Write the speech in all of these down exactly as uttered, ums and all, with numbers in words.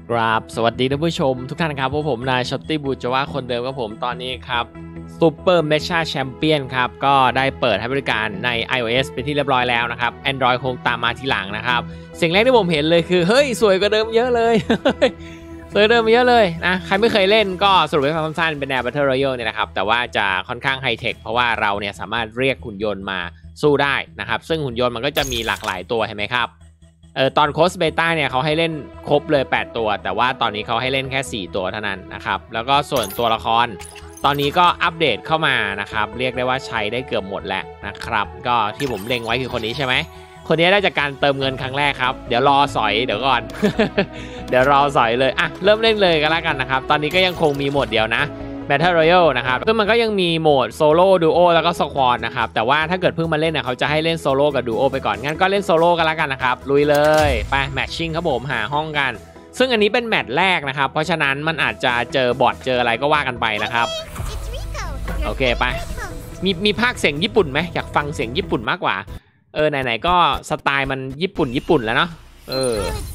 ครับสวัสดีท่านผู้ชมทุกท่านครับพวกผมนายช็อตตี้บูจว่าคนเดิมกับผมตอนนี้ครับซูเปอร์เมชาแชมเปี้ยนครับก็ได้เปิดให้บริการใน iOS เป็นที่เรียบร้อยแล้วนะครับ Android คงตามมาทีหลังนะครับสิ่งแรกที่ผมเห็นเลยคือเฮ้ยสวยกว่าเดิมเยอะเลย สวยเดิมเยอะเลยนะใครไม่เคยเล่นก็สรุปให้ฟังสั้นๆเป็นแนว Battle Royale เนี่ยนะครับแต่ว่าจะค่อนข้างไฮเทคเพราะว่าเราเนี่ยสามารถเรียกหุ่นยนต์มาสู้ได้นะครับซึ่งหุ่นยนต์มันก็จะมีหลากหลายตัวเห็นไหมครับเออตอนโค้ชเบต้าเนี่ยเขาให้เล่นครบเลยแปดตัวแต่ว่าตอนนี้เขาให้เล่นแค่สี่ตัวเท่านั้นนะครับแล้วก็ส่วนตัวละครตอนนี้ก็อัปเดตเข้ามานะครับเรียกได้ว่าใช้ได้เกือบหมดแล้วนะครับก็ที่ผมเล็งไว้คือคนนี้ใช่ไหมคนนี้ได้จากการเติมเงินครั้งแรกครับเดี๋ยวรอสอยเดี๋ยวก่อน เดี๋ยวรอสอยเลยอ่ะเริ่มเล่นเลยกันแล้วกันนะครับตอนนี้ก็ยังคงมีโหมดเดียวนะ Battle Royale นะครับซึ่งมันก็ยังมีโหมดโซโล่ดูโอแล้วก็สควอดนะครับแต่ว่าถ้าเกิดเพิ่งมาเล่นเนี่ยเขาจะให้เล่นโซโล่กับดูโอไปก่อนงั้นก็เล่นโซโล่กันแล้วกันนะครับลุยเลยไปแมทชิ่งครับผมหาห้องกันซึ่งอันนี้เป็นแมตช์แรกนะครับเพราะฉะนั้นมันอาจจะเจอบอทเจออะไรก็ว่ากันไปนะครับโอเคไปมีมีภาคเสียงญี่ปุ่นไหมอยากฟังเสียงญี่ปุ่นมากกว่าเออไหนๆก็สไตล์มันญี่ปุ่นญี่ปุ่นแล้วเนาะเออ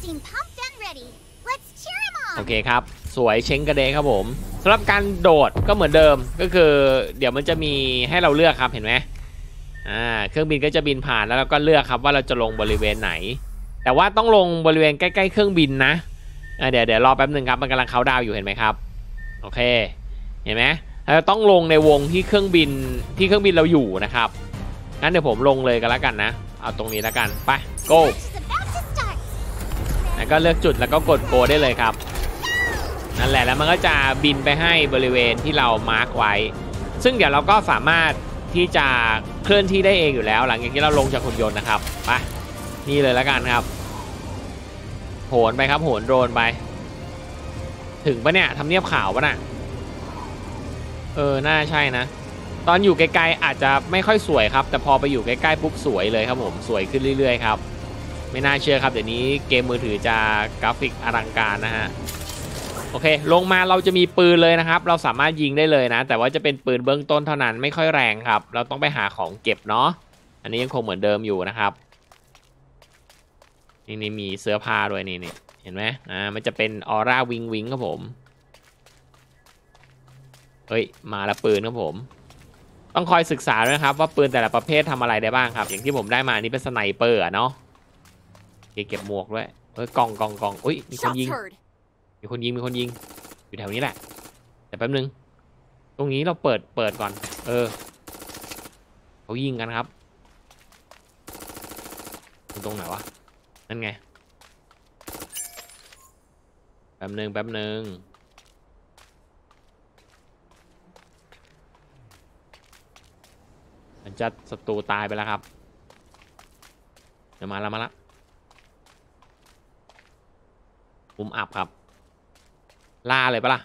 โอเคครับสวยเช้งกระเดงครับผมสำหรับการโดดก็เหมือนเดิมก็คือเดี๋ยวมันจะมีให้เราเลือกครับเห็นไหมอ่าเครื่องบินก็จะบินผ่านแล้วเราก็เลือกครับว่าเราจะลงบริเวณไหนแต่ว่าต้องลงบริเวณใกล้ๆเครื่องบินนะอ่าเดี๋ยวเดี๋ยวรอแป๊บหนึ่งครับมันกำลังเคาน์ดาวน์อยู่เห็นไหมครับโอเคเห็นไหมเราต้องลงในวงที่เครื่องบินที่เครื่องบินเราอยู่นะครับงั้นเดี๋ยวผมลงเลยกันแล้วกันนะเอาตรงนี้แล้วกันไป go แล้วก็เลือกจุดแล้วก็กด go ได้เลยครับนั่นแหละแล้วมันก็จะบินไปให้บริเวณที่เรามาร์กไว้ซึ่งเดี๋ยวเราก็สามารถที่จะเคลื่อนที่ได้เองอยู่แล้วหลังจากที่เราลงจากหุ่นยนต์นะครับไปนี่เลยแล้วกันครับโหนไปครับโหนโดรนไปถึงปะเนี่ยทำเนียบขาวปะน่ะเออน่าใช่นะตอนอยู่ไกลๆอาจจะไม่ค่อยสวยครับแต่พอไปอยู่ใกล้ๆปุ๊บสวยเลยครับผมสวยขึ้นเรื่อยๆครับไม่น่าเชื่อครับเดี๋ยวนี้เกมมือถือจะกราฟิกอลังการนะฮะโอเคลงมาเราจะมีปืนเลยนะครับเราสามารถยิงได้เลยนะแต่ว่าจะเป็นปืนเบื้องต้นเท่านั้นไม่ค่อยแรงครับเราต้องไปหาของเก็บเนาะอันนี้ยังคงเหมือนเดิมอยู่นะครับนี่นี่มีเสื้อผ้าด้วยนี่นี่เห็นไหมอ่ามันจะเป็นออร่าวิงวิงครับผมเฮ้ยมาแล้วปืนครับผมต้องคอยศึกษาด้วยครับว่าปืนแต่ละประเภททำอะไรได้บ้างครับอย่างที่ผมได้มานี่เป็นสไนเปอร์อะเนาะเก็บหมวกด้วยเฮ้ยกองกองกองอุ้ยมีคนยิงมีคนยิงมีคนยิงอยู่แถวนี้แหละแต่แป๊บนึงตรงนี้เราเปิดเปิดก่อนเออเขายิงกันครับตรงไหนวะนั่นไงแป๊บนึงแป๊บนึงมันจะศัตรูตายไปแล้วครับเดี๋ยวมาแล้วมาละมุมอับครับล่าเลยปะล่ะ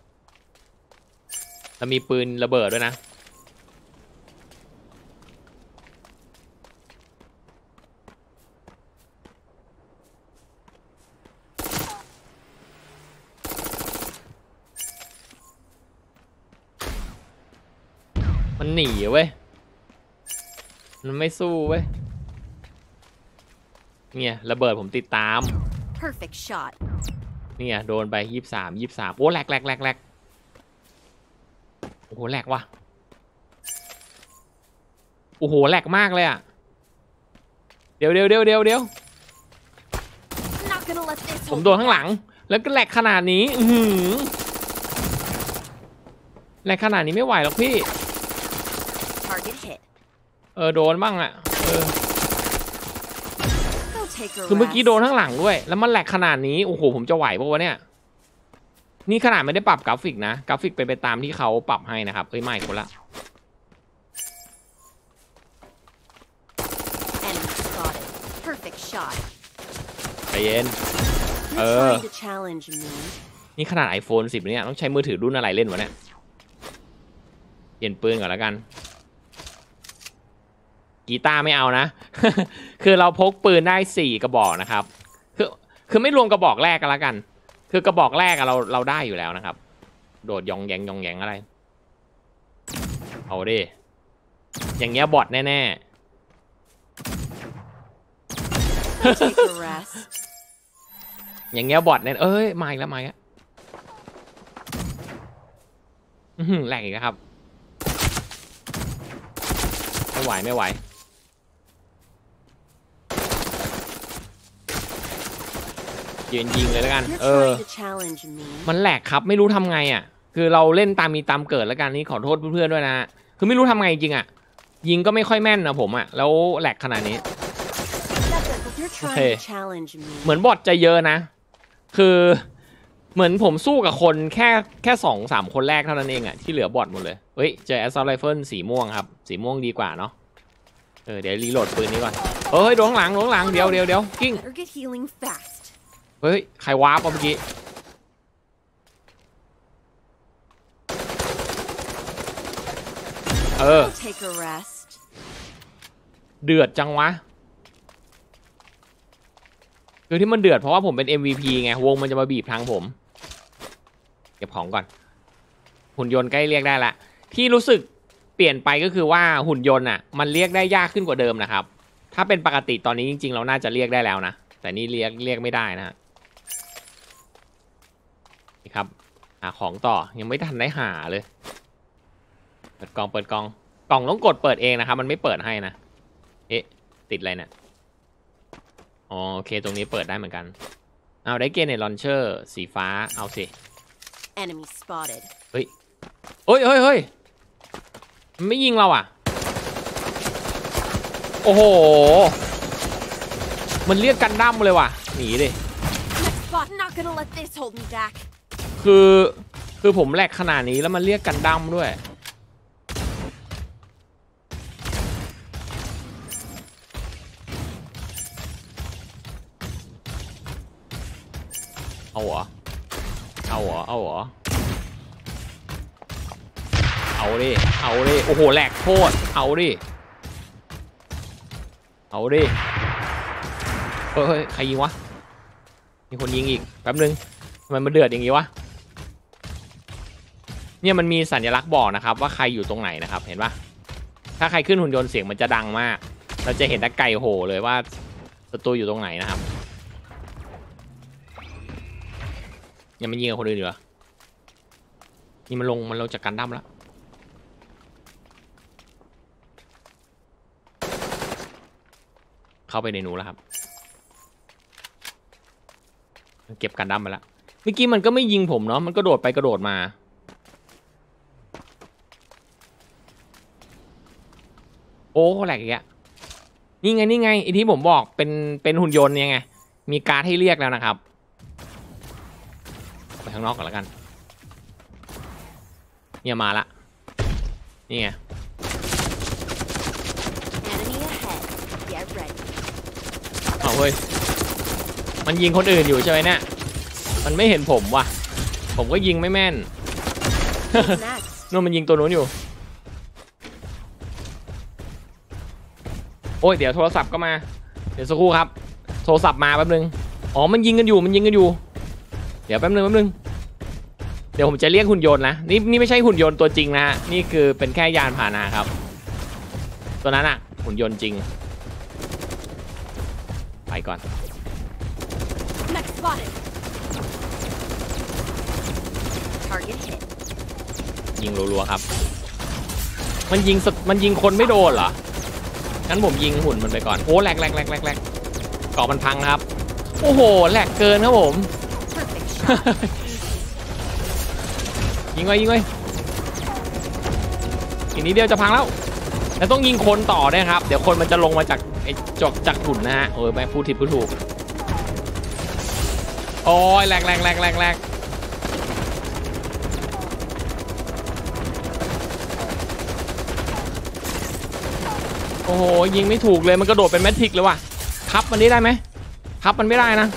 แล้วมีปืนระเบิดด้วยนะมันหนีเว้ยมันไม่สู้เว้ยเนี่ยระเบิดผมติดตาม Perfect shot เนี่ยโดนไปยี่สิบสามยี่สิบสามโอ้แหลกแหลกแหลกแหลกโอ้โหแหลกว่ะโอ้โหแหลกมากเลยอ่ะเดี๋ยวเดี๋ยวเดี๋ยวเดี๋ยวเดี๋ยวผมโดนข้างหลังแล้วก็แหลกขนาดนี้อือแหลกขนาดนี้ไม่ไหวหรอกพี่เออโดนบ้างอ่ะเออคือเมื่อกี้โดนข้างหลังด้วยแล้วมันแหลกขนาดนี้โอ้โหผมจะไหวปะวะเนี่ยนี่ขนาดไม่ได้ปรับกราฟิกนะกราฟิกเป็นไปตามที่เขาปรับให้นะครับเอ้ยไม่คนละใจเย็นเออนี่ขนาด ไอโฟน สิบเนี่ยต้องใช้มือถือรุ่นอะไรเล่นวะเนี่ยเปลี่ยนปืนก่อนแล้วกันกีตาร์ไม่เอานะ คือเราพกปืนได้สี่กระบอกนะครับคือคือไม่รวมกระบอกแรกกันแล้วกันคือกระบอกแรกเราเราได้อยู่แล้วนะครับโดดยองแยงยองแยงอะไรเอาดิอย่างเงี้ยบอทแน่ๆอย่างเงี้ยบอทเนี่ยเอ้ยมาอีกแล้วมาอีกแล้วแหลกอีกแล้วครับไม่ไหวไม่ไหวยืนยิงเลยแล้วกันเออมันแหลกครับไม่รู้ทำไงอ่ะคือเราเล่นตามมีตามเกิดแล้วกันนี่ขอโทษเพื่อนๆด้วยนะคือไม่รู้ทำไงจริงอ่ะยิงก็ไม่ค่อยแม่นนะผมอ่ะแล้วแหลกขนาดนี้โอเคเหมือนบอทจะเยอะนะคือเหมือนผมสู้กับคนแค่แค่สองสามคนแรกเท่านั้นเองอ่ะที่เหลือบอทหมดเลยเฮ้ยเจอแอสซอลไรเฟิลสีม่วงครับสีม่วงดีกว่าเนาะเออเดี๋ยวรีโหลดปืนนี้ก่อนเฮ้ยโดนหลังโดนหลังเดี๋ยวเดี๋ยวเดี๋ยวกิ้งเฮ้ยใครวาร์ปเมื่อกี้เออเดือดจังวะคือที่มันเดือดเพราะว่าผมเป็น เอ็ม วี พี ไงวงมันจะมาบีบทางผมเก็บของก่อนหุ่นยนต์ใกล้เรียกได้ละที่รู้สึกเปลี่ยนไปก็คือว่าหุ่นยนต์อ่ะมันเรียกได้ยากขึ้นกว่าเดิมนะครับถ้าเป็นปกติตอนนี้จริงๆเราน่าจะเรียกได้แล้วนะแต่นี่เรียกเรียกไม่ได้นะฮะนี่ครับหาของต่อยังไม่ทันได้หาเลยเปิดกล่องเปิดกล่องกล่องต้องกดเปิดเองนะครับมันไม่เปิดให้นะเอ๊ะติดอะไรเนี่ยอ๋อโอเคตรงนี้เปิดได้เหมือนกันเอาได้เกรเนตลอนเชอร์สีฟ้าเอาสิเฮ้ยเฮ้ยเฮ้ยเฮ้ยมันไม่ยิงเราอ่ะโอ้โหมันเรียกกันดั้มเลยว่ะหนีดิคือคือผมแหลกขนาดนี้แล้วมันเรียกกันดั้มด้วยเอาเหรอเอาเหรอเอาเหรอเอาดิเอาดิโอ้โหแหลกโคตรเอาดิเอาดิเฮ้ยใครยิงวะมีคนยิงอีกแป๊บนึงทำไมมันเดือดอย่างงี้วะเนี่ยมันมีสัญลักษณ์บอกนะครับว่าใครอยู่ตรงไหนนะครับเห็นปะถ้าใครขึ้นหุ่นยนต์เสียงมันจะดังมากเราจะเห็นตะไก่โหเลยว่าศัตรูอยู่ตรงไหนนะครับยังมันยิงกับคนอื่นอยู่เหรอนี่มันลงมันลงจากกันดั้มแล้วเข้าไปในหนูแล้วครับเก็บกันดั้มไปแล้วเมื่อกี้มันก็ไม่ยิงผมเนาะมันกระโดดไปกระโดดมาโอ้แหลกอีกแล้วนี่ไงนี่ไงไอที่ผมบอกเป็นเป็นหุ่นยนต์เนี่ยไงมีการ์ดให้เรียกแล้วนะครับไปข้างนอกก่อนแล้วกันเนี่ยมาละนี่ไงเอาเฮ้ยมันยิงคนอื่นอยู่ใช่ไหมเนี่ยมันไม่เห็นผมว่ะผมก็ยิงไม่แม่น นู่นมันยิงตัวนู้นอยู่โอ้ยเดี๋ยวโทรศัพท์ก็มาเดี๋ยวสักครู่ครับโทรศัพท์มาแป๊บนึงอ๋อมันยิงกันอยู่มันยิงกันอยู่เดี๋ยวแป๊บนึงแป๊บนึงเดี๋ยวผมจะเรียกหุ่นยนต์นะนี่นี่ไม่ใช่หุ่นยนต์ตัวจริงนะฮะนี่คือเป็นแค่ยานพาหนะครับตัวนั้นอะหุ่นยนต์จริงไปก่อนยิงรัวๆครับมันยิงมันยิงคนไม่โดนเหรองั้นผมยิงหุ่นมันไปก่อนโอ้แหลกแหลกแหลกแหลกแหลกเกาะมันพังครับโอ้โหแหลกเกินครับผม ยิงไว้ยิงไว้อีกนิดเดียวจะพังแล้วแล้วต้องยิงคนต่อด้วยครับเดี๋ยวคนมันจะลงมาจากไอ้จอกจากหุ่นนะฮะโอ้ยไปพูดผิดพูดถูกโอ้ยแหลกแหลกแหลกแหลกแหลกโอ้โหยิงไม่ถูกเลยมันกระโดดเป็นแมทริกเลยว่ะทับมันได้ไหมทับมันไม่ได้นะ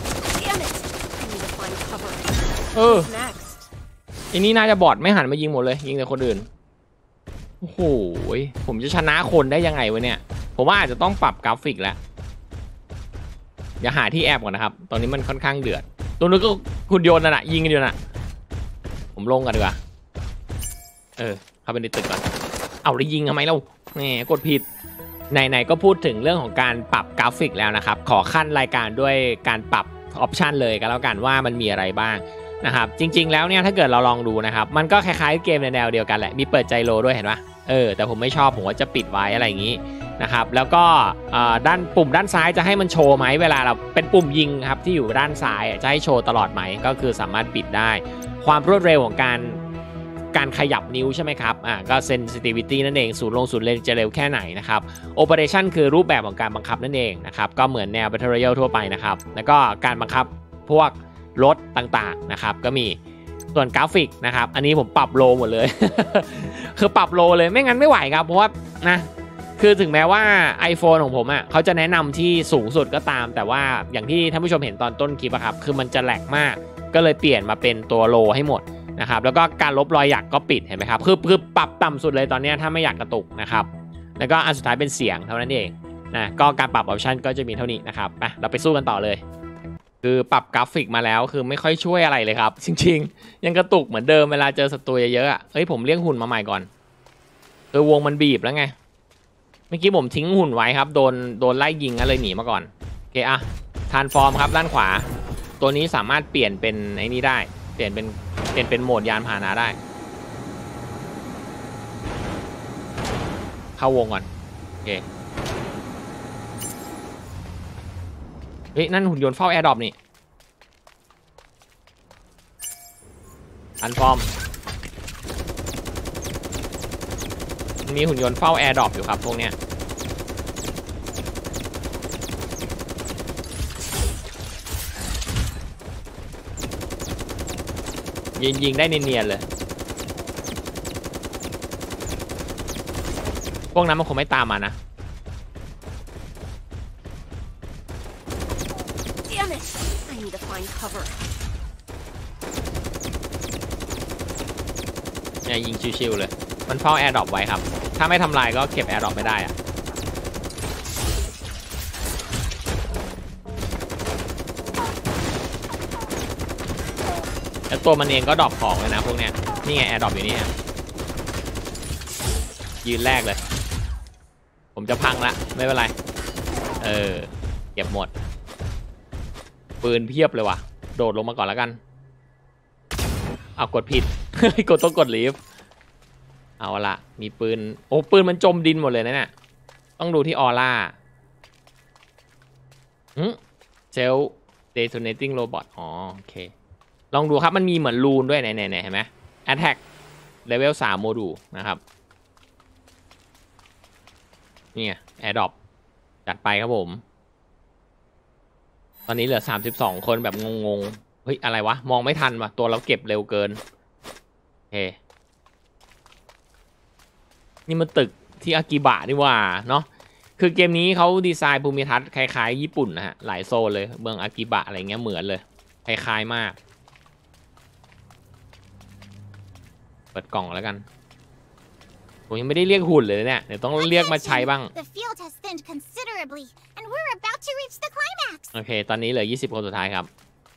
เอออันนี้น่าจะบอดไม่หันมายิงหมดเลยยิงแต่คนอื่นโอ้โหผมจะชนะคนได้ยังไงวะเนี่ยผมว่าอาจจะต้องปรับกราฟิกแล้วอย่าหาที่แอบก่อนนะครับตอนนี้มันค่อนข้างเดือดตัวนู้นก็หุ่นยนต์น่ะยิงกันอยู่น่ะผมลงกันดีกว่าเออเข้าไปในตึกก่อนเอาได้ยิงทำไมเล่าแหมกดผิดไหนๆก็พูดถึงเรื่องของการปรับกราฟิกแล้วนะครับขอขั้นรายการด้วยการปรับออปชันเลยก็แล้วกันว่ามันมีอะไรบ้างนะครับจริงๆแล้วเนี่ยถ้าเกิดเราลองดูนะครับมันก็คล้ายๆเกมในแนวเดียวกันแหละมีเปิดไจโรด้วยเห็นปะเออแต่ผมไม่ชอบผมว่าจะปิดไว้อะไรอย่างนี้นะครับแล้วก็ด้านปุ่มด้านซ้ายจะให้มันโชว์ไหมเวลาเราเป็นปุ่มยิงครับที่อยู่ด้านซ้ายจะให้โชว์ตลอดไหมก็คือสามารถปิดได้ความรวดเร็วของการการขยับนิ้วใช่ไหมครับอ่าก็ sensitivity นั่นเองศูนย์ลงศูนย์เร็วจะเร็วแค่ไหนนะครับ operation คือรูปแบบของการบังคับนั่นเองนะครับก็เหมือนแนว battle royale ทั่วไปนะครับแล้วก็การบังคับพวกรถต่างๆนะครับก็มีส่วนกราฟิกนะครับอันนี้ผมปรับโลหมดเลย คือปรับโลเลยไม่งั้นไม่ไหวครับเพราะว่านะคือถึงแม้ว่า iPhone ของผมอ่ะเขาจะแนะนำที่สูงสุดก็ตามแต่ว่าอย่างที่ท่านผู้ชมเห็นตอนต้นคลิปอะครับคือมันจะแหลกมากก็เลยเปลี่ยนมาเป็นตัวโลให้หมดนะครับแล้วก็การลบรอยหยักก็ปิดเห็นไหมครับคือคือปรับต่ำสุดเลยตอนนี้ถ้าไม่อยากกระตุกนะครับแล้วก็อันสุดท้ายเป็นเสียงเท่านั้นเองนะก็การปรับออปชันก็จะมีเท่านี้นะครับไปเราไปสู้กันต่อเลยคือปรับกราฟิกมาแล้วคือไม่ค่อยช่วยอะไรเลยครับจริงๆยังกระตุกเหมือนเดิมเวลาเจอศัตรูเยอะๆเฮ้ยผมเลี้ยงหุ่นมาใหม่ก่อนคือวงมันบีบแล้วไงเมื่อกี้ผมทิ้งหุ่นไว้ครับโดนโดนไล่ยิงก็เลยหนีมาก่อนโอเคอะทรานส์ฟอร์มครับด้านขวาตัวนี้สามารถเปลี่ยนเป็นไอ้นี่ได้เปลี่ยนเป็นเปลี่ยนเป็นโหมดยานพาหนะได้เข้าวงก่อนโอเคเฮ้ยนั่นหุ่นยนต์เฝ้าแอร์ดรอปนี่อันฟอร์มมีหุ่นยนต์เฝ้าแอร์ดรอปอยู่ครับพวกเนี้ยยิงยิงได้เนียนๆเลยพวกนั้นมันคงไม่ตามมานะเนี่ยยิงชิวๆเลยมันเฝ้าแอร์ดรอปไว้ครับถ้าไม่ทำลายก็เก็บแอร์ดรอปไม่ได้อะแล้วตัวมันเองก็ดรอปของเลยนะพวกเนี้ยนี่ไงแอร์ดรอปอยู่นี่ยืนแรกเลยผมจะพังละไม่เป็นไรเออเก็บหมดปืนเพียบเลยว่ะโดดลงมาก่อนแล้วกันเอากดผิด กดต้องกดลีฟเอาละมีปืนโอ้ปืนมันจมดินหมดเลยนะเนี่ยต้องดูที่ออร่าหืมเซลเดโทเนติ้งโรบอทอ๋อโอเคลองดูครับมันมีเหมือนรูนด้วยไหนๆเห็นไหม Attack Level สามโมดูลนะครับนี่ไง Air Drop จัดไปครับผมตอนนี้เหลือสามสิบสองคนแบบงงๆเฮ้ยอะไรวะมองไม่ทันว่ะตัวเราเก็บเร็วเกินโอเคนี่มันตึกที่อากิบะนี่ว่าเนาะคือเกมนี้เขาดีไซน์ภูมิทัศน์คล้ายๆญี่ปุ่นนะฮะหลายโซนเลยเมืองอากิบะอะไรเงี้ยเหมือนเลยคล้ายๆมากเปิดกล่องแล้วกันผมยังไม่ได้เรียกหุ่นเลยเนี่ยเดี๋ยวต้องเรียกมาใช้บ้างโอเคตอนนี้เหลือยี่สิบคนสุดท้ายครับ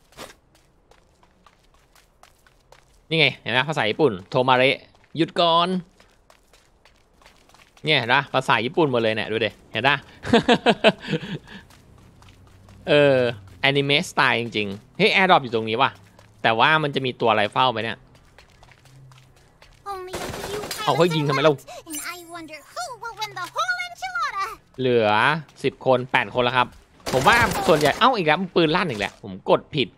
นี่ไงเห็นไหมภาษาญี่ปุ่นโทมาเระหยุดก่อนเนี่ยเห็นปะภาษาญี่ปุ่นหมดเลยเนี่ยดูดิเห็นปะ เออแอนิเมะสไตล์จริงๆเฮ้ยแอร์ดรอปอยู่ตรงนี้ว่ะแต่ว่ามันจะมีตัวอะไรเฝ้าไปเนี่ยเอาเขายิงทำไมเราเหลือสิบคนแปดคนแล้วครับผมว่าส่วนใหญ่เอ้าอีกแล้วปืนลั่นอีกแล้วผมกดผิด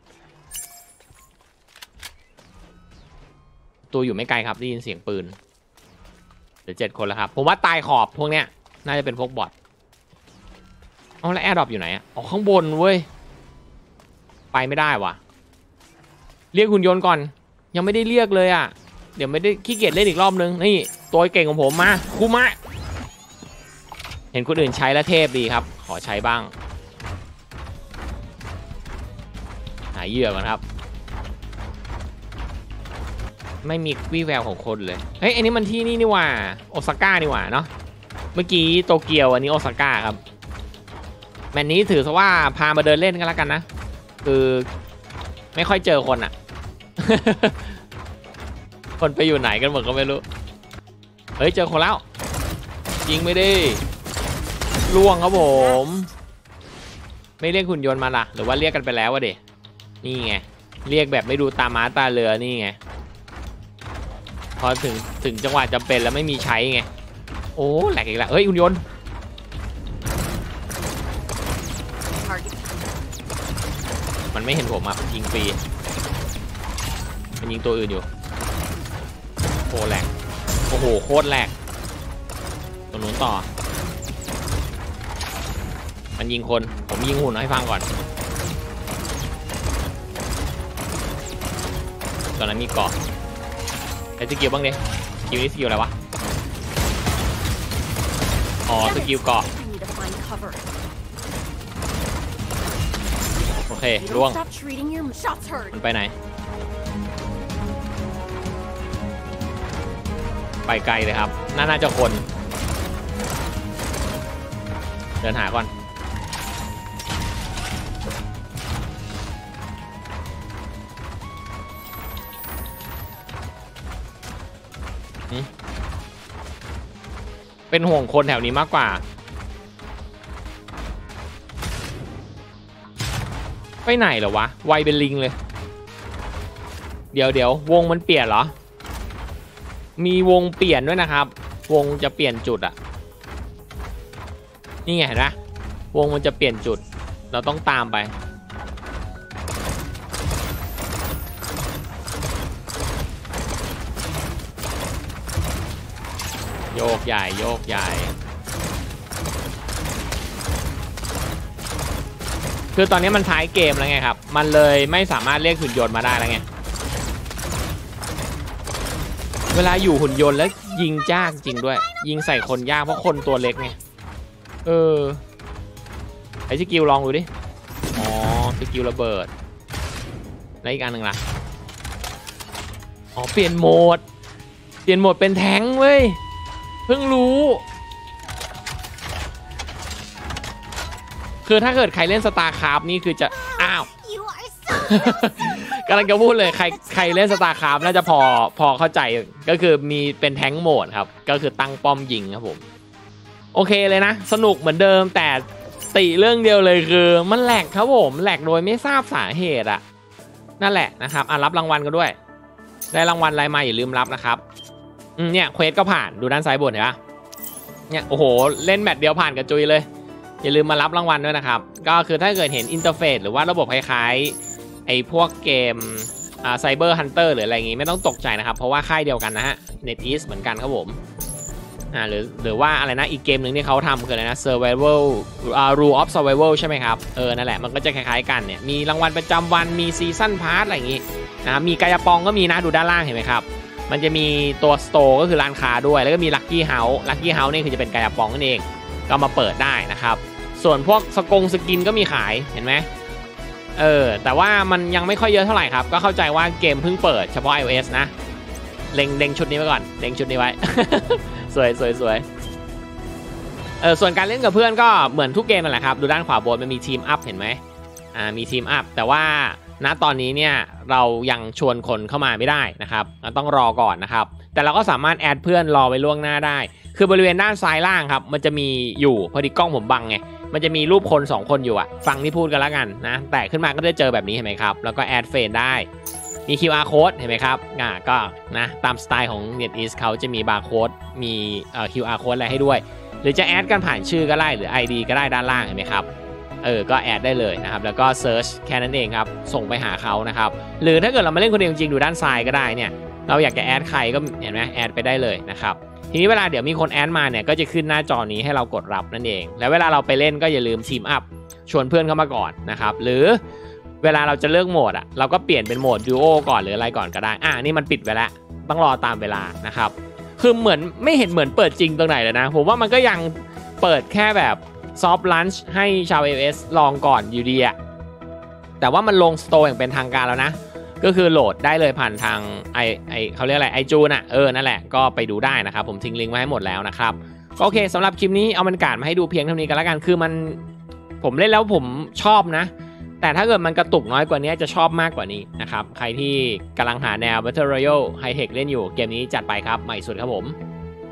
ตัวอยู่ไม่ไกลครับได้ยินเสียงปืนเหลือเจ็ดคนแล้วครับผมว่าตายขอบพวกเนี้ยน่าจะเป็นพวกบอทเอาแล้วแอร์ดรอปอยู่ไหนอ่ะอ๋อข้างบนเว้ยไปไม่ได้ว่ะเรียกหุ่นยนต์ก่อนยังไม่ได้เรียกเลยอ่ะเดี๋ยวไม่ได้ขี้เกียจเล่นอีกรอบนึงนี่ตัวเก่งของผมมาคูมะเห็นคนอื่นใช้แล้วเทพดีครับขอใช้บ้างหาเหยื่อก่อนครับไม่มีวี่แววของคนเลยเฮ้ยอันนี้มันที่นี่นี่ว่าโอซาก้านี่ว่าเนาะเมื่อกี้โตเกียวอันนี้โอซาก้าครับแมตช์นี้ถือซะว่าพามาเดินเล่นกันแล้วกันนะคือไม่ค่อยเจอคนอ่ะ คนไปอยู่ไหนกันหมดก็ไม่รู้เฮ้ยเจอคนแล้วยิงไม่ได้ล่วงครับผมไม่เรียกหุ่นยนต์มาล่ะหรือว่าเรียกกันไปแล้ววะเด็นี่ไงเรียกแบบไม่ดูตาม้าตาเรือนี่ไงพอถึงถึงจังหวะจำเป็นแล้วไม่มีใช้ไงโอ้แหลกอีกแล้วเฮ้ยหุ่นยนต์มันไม่เห็นผมอ่ะยิงฟรีมันยิงตัวอื่นอยู่โอ้แหลกโอ้โหโคตรแหลกตรงนู้นต่อมันยิงคนผมยิงหุ่นให้ฟังก่อนตอนนั้นมีเกาะไอ้สกิลบ้างดิสกิลนี้สกิลอะไรวะอ๋อสกิลเกาะโอเคล่วงมันไปไหนไปไกลเลยครับน่าน่าจะคนเดินหาก่อนเป็นห่วงคนแถวนี้มากกว่าไปไหนเหรอวะไวเป็นลิงเลยเดี๋ยวเดี๋ยววงมันเปลี่ยนเหรอมีวงเปลี่ยนด้วยนะครับวงจะเปลี่ยนจุดอะนี่ไงเห็นไหมวงมันจะเปลี่ยนจุดเราต้องตามไปโยกใหญ่โยกใหญ่คือตอนนี้มันท้ายเกมแล้วไงครับมันเลยไม่สามารถเรียกหุ่นยนต์มาได้แล้วไงเวลาอยู่หุ่นยนต์แล้วยิงยากจริงด้วยยิงใส่คนยากเพราะคนตัวเล็กไงเออไอ้สกิลลองดูดิอ๋อสกิลระเบิดแล้วอีกอันหนึ่งล่ะอ๋อเปลี่ยนโหมดเปลี่ยนโหมดเป็นแทงค์เว้ยเพิ่งรู้คือถ้าเกิดใครเล่นสตาร์คราฟนี่คือจะอ้าวกำลังจะพูดเลยใครใครเล่นสตาร์คราฟน่าจะพอพอเข้าใจก็คือมีเป็นแทงค์โหมดครับก็คือตั้งป้อมยิงครับผมโอเคเลยนะสนุกเหมือนเดิมแต่ติเรื่องเดียวเลยคือมันแหลกครับผมแหลกโดยไม่ทราบสาเหตุอะนั่นแหละนะครับอ่ะรับรางวัลกันด้วยได้รางวัลอะไรมาอย่าลืมรับนะครับเนี่ยเควสก็ผ่านดูด้านซ้ายบนเห็นปะเนี่ยโอ้โหเล่นแมตช์เดียวผ่านกับจุยเลยอย่าลืมมารับรางวัลด้วยนะครับก็คือถ้าเกิดเห็นอินเทอร์เฟซหรือว่าระบบคล้ายๆไอ้พวกเกมอ่าไซเบอร์ฮันเตอร์หรืออะไรอย่างงี้ไม่ต้องตกใจนะครับเพราะว่าค่ายเดียวกันนะฮะ NetEase เหมือนกันครับผมอ่าหรือหรือว่าอะไรนะอีกเกมหนึ่งที่เขาทำคืออะไรนะ Survival อ่า Rule of Survival ใช่ไหมครับเออนั่นแหละมันก็จะคล้ายๆกันเนี่ยมีรางวัลประจำวันมีซีซั่นพาร์ทอะไรอย่างงี้นะครับมีกายปองก็มีนะดูด้านล่างเห็นไหมครับมันจะมีตัวสโตร์ก็คือร้านค้าด้วยแล้วก็มีลัคกี้เฮาส์ลัคกี้เฮาส์นี่คือจะเป็นกายปองนั่นเองก็มาเปิดได้นะครับส่วนพวกสกงสกินก็มีขายเห็นไหมเออแต่ว่ามันยังไม่ค่อยเยอะเท่าไหร่ครับก็เข้าใจว่าเกมเพิ่งเปิดเฉพาะ iOS นะเล็งเล็งชุดนี้ไว้ก่อนเล็งชุดนี้ไว้ สวยสวยสวยเออส่วนการเล่นกับเพื่อนก็เหมือนทุกเกมนั่นแหละครับดูด้านขวาบนมันมีทีมอัพเห็นไหมอ่ามีทีมอัพแต่ว่าณตอนนี้เนี่ยเรายังชวนคนเข้ามาไม่ได้นะครับต้องรอก่อนนะครับแต่เราก็สามารถแอดเพื่อนรอไว้ล่วงหน้าได้คือบริเวณด้านซ้ายล่างครับมันจะมีอยู่พอดีกล้องผมบังไงมันจะมีรูปคนสองคนอยู่อะฟังที่พูดกันแล้วกันนะแต่ขึ้นมาก็จะเจอแบบนี้เห็นไหมครับแล้วก็แอดเฟรนได้มี คิว อาร์ code เห็นไหมครับอ่าก็นะตามสไตล์ของ NetEase เขาจะมีบาร์โค้ดมีเอ่อ คิว อาร์ code อะไรให้ด้วยหรือจะแอดกันผ่านชื่อก็ได้หรือ ไอ ดี ก็ได้ด้านล่างเห็นไหมครับเออก็แอดได้เลยนะครับแล้วก็เซิร์ชแค่นั้นเองครับส่งไปหาเขานะครับหรือถ้าเกิดเรามาเล่นคนเดียวจริงๆดูด้านซ้ายก็ได้เนี่ยเราอยากจะแอดใครก็เห็นไหมแอดไปได้เลยนะครับทีนี้เวลาเดี๋ยวมีคนแอดมาเนี่ยก็จะขึ้นหน้าจอนี้ให้เรากดรับนั่นเองแล้วเวลาเราไปเล่นก็อย่าลืมทีมอัพชวนเพื่อนเข้ามาก่อนนะครับหรือเวลาเราจะเลือกโหมดอ่ะเราก็เปลี่ยนเป็นโหมดดูโอก่อนหรืออะไรก่อนก็ได้อ่ะนี่มันปิดไปแล้วต้องรอตามเวลานะครับคือเหมือนไม่เห็นเหมือนเปิดจริงตรงไหนเลยนะผมว่ามันก็ยังเปิดแค่แบบซอฟต์ลันช์ให้ชาว iOS ลองก่อนอยู่ดีอะแต่ว่ามันลงสโตร์อย่างเป็นทางการแล้วนะก็คือโหลดได้เลยผ่านทางไอไอเขาเรียกอะไรไอจูนอะเออนั่นแหละก็ไปดูได้นะครับผมทิ้งลิงก์ไว้ให้หมดแล้วนะครับโอเคสำหรับคลิปนี้เอาบรรยากาศมาให้ดูเพียงเท่านี้กันแล้วกันคือมันผมเล่นแล้วผมชอบนะแต่ถ้าเกิดมันกระตุกน้อยกว่านี้จะชอบมากกว่านี้นะครับใครที่กำลังหาแนว Battle Royale High Tech เล่นอยู่เกมนี้จัดไปครับใหม่สุดครับผม